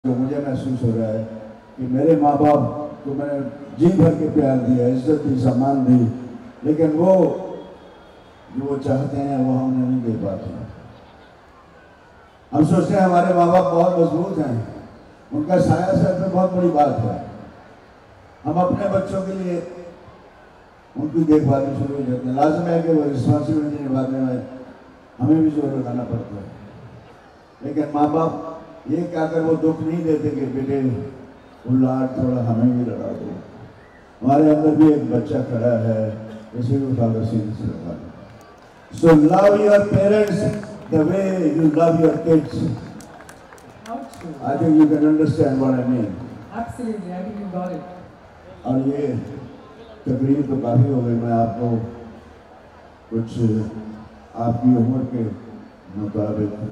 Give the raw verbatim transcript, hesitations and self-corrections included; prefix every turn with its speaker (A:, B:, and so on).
A: जो मुझे महसूस हो रहा है कि मेरे माँ बाप को मैंने जी भर के प्यार दिया, इज्जत दी, सम्मान दी, लेकिन वो जो वो चाहते हैं वो हम नहीं दे पाते हैं। हम सोचते हैं हमारे माँ बाप बहुत मजबूत हैं, उनका साया सर पे बहुत बड़ी बात है। हम अपने बच्चों के लिए उनकी देखभाल शुरू हो जाते हैं। लाजम है कि वो रिस्पॉन्सिबिलिटी निभाने में हमें भी जोर लगाना पड़ता है, लेकिन माँ बाप ये कहकर वो दुख नहीं देते कि बेटे वो लाड थोड़ा हमें भी लड़ा दो। हमारे अंदर भी एक बच्चा खड़ा है, इसे भी फादर सीधे से लगा दो। So love your parents the way you love your kids. I think you can understand what I mean.
B: Absolutely, I think you got it.
A: और ये तकरीर तो काफ़ी हो गई, मैं आपको कुछ आपकी उम्र के मुताबिक